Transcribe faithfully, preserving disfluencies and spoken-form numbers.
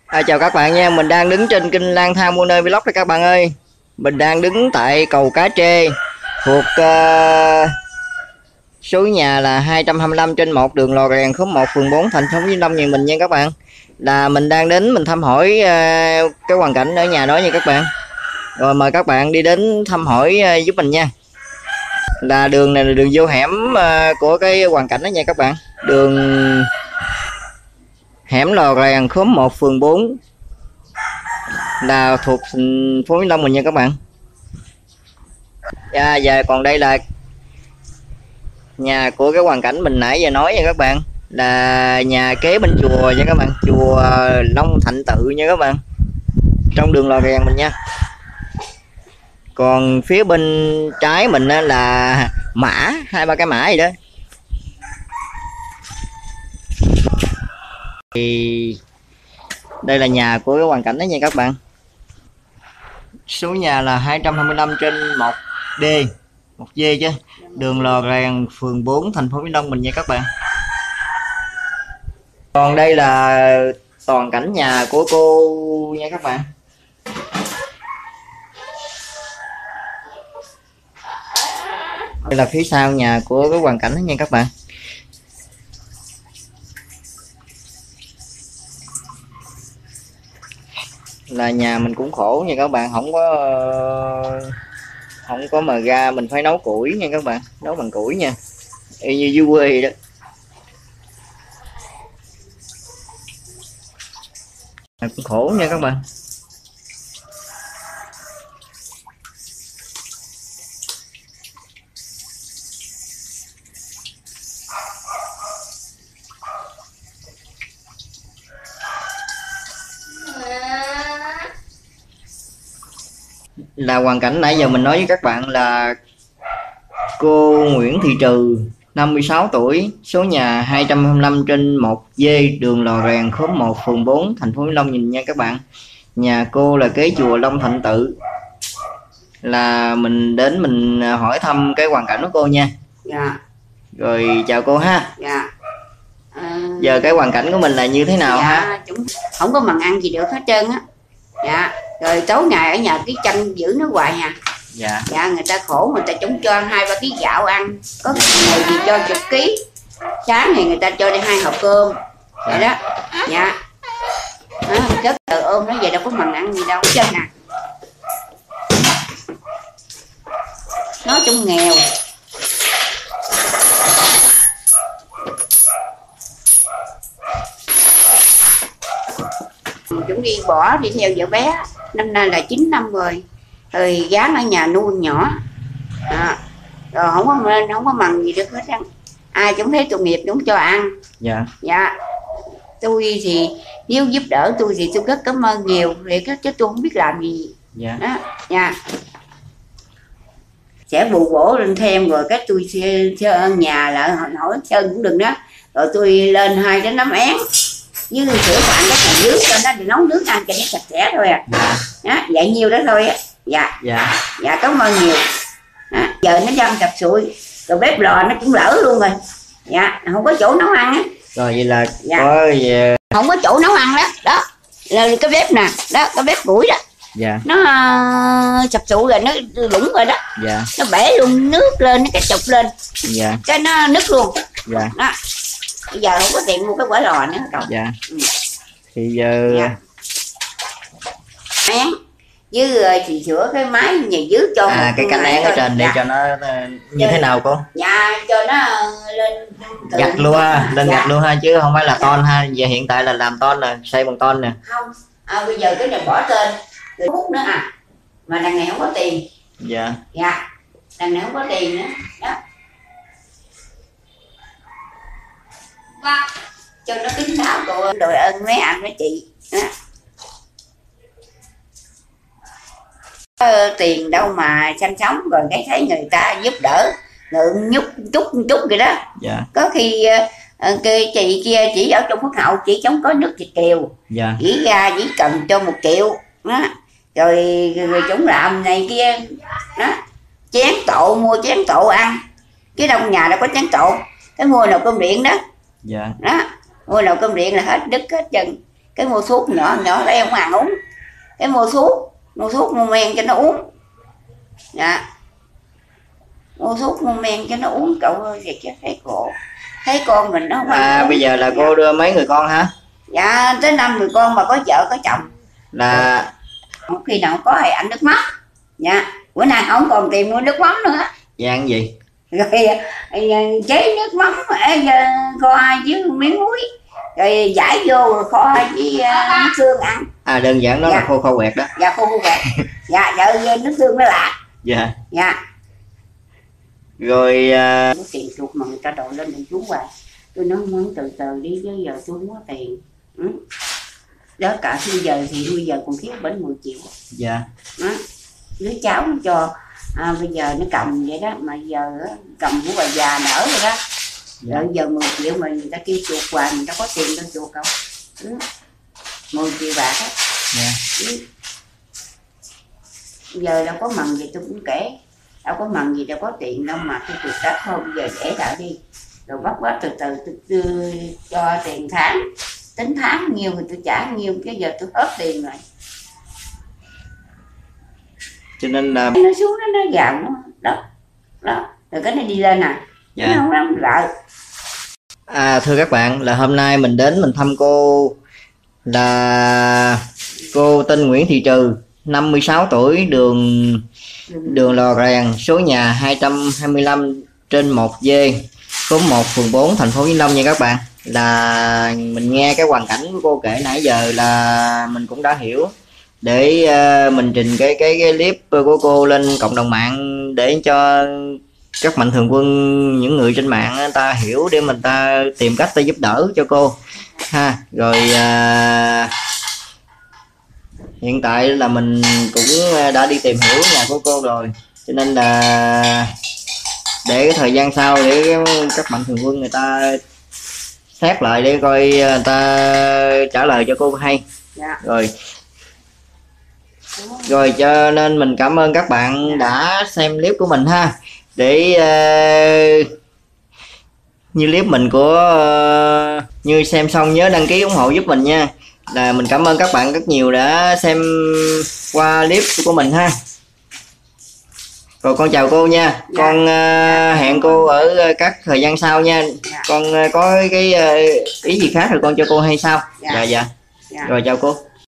À, chào các bạn nha, mình đang đứng trên kênh Lang Thang Muôn Nơi Vlog đây các bạn ơi. Mình đang đứng tại cầu Cá Trê thuộc uh, số nhà là hai trăm hai mươi lăm trên một đường Lò Rèn, khóm một, phường bốn, thành phố Vĩnh Long nhà mình nha các bạn. Là mình đang đến mình thăm hỏi uh, cái hoàn cảnh ở nhà đó nha các bạn. Rồi mời các bạn đi đến thăm hỏi uh, giúp mình nha. Là đường này là đường vô hẻm uh, của cái hoàn cảnh đó nha các bạn. Đường hẻm Lò Rèn, khóm một, phường bốn, là thuộc phố Vĩnh Long mình nha các bạn. Dạ, và còn đây là nhà của cái hoàn cảnh mình nãy giờ nói nha các bạn, là nhà kế bên chùa nha các bạn, chùa Long Thạnh Tự nha các bạn, trong đường Lò Rèn mình nha. Còn phía bên trái mình là mã, hai ba cái mã gì đó. Thì đây là nhà của cái hoàn cảnh đó nha các bạn. Số nhà là hai trăm hai mươi lăm trên một D, một D chứ. Đường Lò Rèn, phường bốn, thành phố Vĩnh Long mình nha các bạn. Còn đây là toàn cảnh nhà của cô nha các bạn. Đây là phía sau nhà của cái hoàn cảnh đó nha các bạn. Là nhà mình cũng khổ nha các bạn, không có không có mà ga, mình phải nấu củi nha các bạn, nấu bằng củi nha, y như dưới quê đó. Cũng khổ nha các bạn. Là hoàn cảnh nãy giờ mình nói với các bạn là cô Nguyễn Thị Trừ, năm mươi sáu tuổi, số nhà hai trăm hai mươi lăm trên một D, đường Lò Rèn, khóm một, phường bốn, thành phố Vĩnh Long nhìn nha các bạn. Nhà cô là kế chùa Long Thạnh Tự. Là mình đến mình hỏi thăm cái hoàn cảnh của cô nha. Dạ. Rồi chào cô ha. Dạ. À, giờ cái hoàn cảnh của mình là như thế nào? Dạ, ha? Chúng không có mần ăn gì được hết trơn á. Dạ. Rồi tối ngày ở nhà cái chăn giữ nó hoài à. Dạ. Dạ, người ta khổ, người ta chúng cho hai ba ký gạo ăn, có ngày thì cho chục ký, sáng thì người ta cho đi hai hộp cơm. Dạ. Vậy đó. Dạ. Đó, rất là ôm nó vậy, đâu có mần ăn gì đâu hết trơn à. Nói chung nghèo. Chúng đi bỏ đi theo vợ bé, năm nay là chín năm rồi, rồi gán ở nhà nuôi nhỏ, à, rồi không có không có mần gì được hết á. Ai cũng thấy tội nghiệp chúng cho ăn. Dạ. Dạ. Tôi thì nếu giúp đỡ tôi thì tôi rất cảm ơn nhiều, thì chứ tôi không biết làm gì. Dạ. Đó. Dạ. Sẽ bù bổ lên thêm, rồi cái tôi sẽ nhà lại hỏi sơn cũng đừng đó, rồi tôi lên hai cái nắm én với sữa bạn cái thằng nước cho nó, thì nấu nước ăn cho nó sạch sẽ thôi à. Đó, vậy nhiêu đó thôi á. Dạ. Dạ. Dạ, cảm ơn nhiều. Đó, giờ nó dăm chập sụi, rồi bếp lò nó cũng lỡ luôn rồi. Dạ, không có chỗ nấu ăn á. Rồi vậy là dạ. có về... không có chỗ nấu ăn đó. Đó là cái bếp nè, đó cái bếp củi đó. Dạ. Nó uh, sập sụi rồi, nó lủng rồi đó. Dạ. Nó bể luôn, nước lên, nó cái chụp lên. Dạ. Cái nó nứt luôn. Dạ. Đó. Bây giờ không có tiền mua cái quả lò nữa cậu. Dạ. Ừ. Thì giờ dạ. Én với thì sửa cái máy nhà dưới cho à cái cánh én ở trên để dạ. cho nó như cho, thế nào cô? Dạ, cho nó lên gạch luôn ha, lên dạ. gạch luôn ha, chứ không phải là dạ. ton ha. Giờ hiện tại là làm ton nè, xây bằng ton nè. Không, à, bây giờ cái này bỏ tên rồi hút nữa à, mà đằng này không có tiền. Dạ. Dạ, đằng này không có tiền nữa đó. Cho nó kín đáo cô, đội ơn mấy anh mấy chị đó. Có tiền đâu mà sanh sống, rồi cái thấy người ta giúp đỡ lượng nhúc chút chút vậy đó. Dạ. Có khi uh, cái chị kia chỉ ở trong Phước Hậu, chị chống có nước thịt kiều. Dạ. Chỉ ra chỉ cần cho một triệu đó. Rồi, rồi chúng làm này kia đó, chén tộ, mua chén tộ ăn, cái đông nhà đâu có chén tộ, cái mua nồi cơm điện đó. Dạ. Đó, mua nồi cơm điện là hết đứt hết chân. cái mua thuốc nhỏ nhỏ đây không ăn uống, cái mua thuốc mua thuốc mua men cho nó uống. Dạ, mua thuốc mua men cho nó uống. Cậu ơi vậy chứ thấy khổ, thấy con mình nó không ăn À uống. bây giờ là cô đưa mấy người con hả? Dạ tới năm người con mà có vợ có chồng. Là Không khi nào có ai ảnh nước mắm. Dạ, bữa nay không còn tiền mua nước mắm nữa. dạng gì? Rồi chế nước mắm kho hai với miếng muối, rồi giải vô rồi kho với nước tương ăn. À đơn giản đó Dạ. là khô khô quẹt đó. Dạ khô khô quẹt. Dạ vợ nước tương nó lạ. Dạ. Dạ. Rồi à... có tiền chuột mà người ta đòi lên mình chú hoài. Tôi nói muốn từ từ đi chứ giờ tôi không có tiền. Ừ. Đó cả bây giờ thì bây giờ còn thiếu bển mười triệu. Dạ. Đó. Đứa cháu nó cho à, bây giờ nó cầm vậy đó mà giờ cầm của bà già đỡ rồi đó. Dạ. Rồi giờ mười triệu mà người ta kêu chuột hoài, người ta có tiền đâu chuột không. Ừ. mười triệu bạc á. Dạ. Ừ. Giờ đâu có mần gì tôi cũng kể, đâu có mần gì đâu có tiền đâu mà tôi chuột đất thôi. Bây giờ để lại đi rồi bắt bắt từ từ tôi, tôi cho tiền tháng, tính tháng nhiều thì tôi trả nhiều, cái giờ tôi hết tiền rồi. Cho nên là Nó xuống nó nó vào nó đó đó rồi cái nó đi lên à. dạ. Nó không dám lợi. À thưa các bạn, là hôm nay mình đến mình thăm cô là cô tên Nguyễn Thị Trừ, năm mươi sáu tuổi, đường đường Lò Rèn, số nhà hai trăm hai mươi lăm trên một D, khóm một, phường bốn, thành phố Vĩnh Long nha các bạn. Là mình nghe cái hoàn cảnh của cô kể nãy giờ là mình cũng đã hiểu, để uh, mình trình cái cái cái clip của cô lên cộng đồng mạng để cho các mạnh thường quân, những người trên mạng người ta hiểu để mình ta tìm cách ta giúp đỡ cho cô ha. Rồi uh, hiện tại là mình cũng đã đi tìm hiểu nhà của cô rồi, cho nên là để cái thời gian sau để các mạnh thường quân người ta xét lại để coi người ta trả lời cho cô hay. Dạ. Rồi rồi cho nên mình cảm ơn các bạn đã xem clip của mình ha. Để uh, như clip mình của uh, như xem xong nhớ đăng ký ủng hộ giúp mình nha. Là mình cảm ơn các bạn rất nhiều đã xem qua clip của mình ha. Rồi con chào cô nha. Dạ. Con uh, hẹn cô ở các thời gian sau nha. Dạ. Con uh, có cái uh, ý gì khác rồi con cho cô hay sao. Dạ dạ, dạ. Rồi chào cô.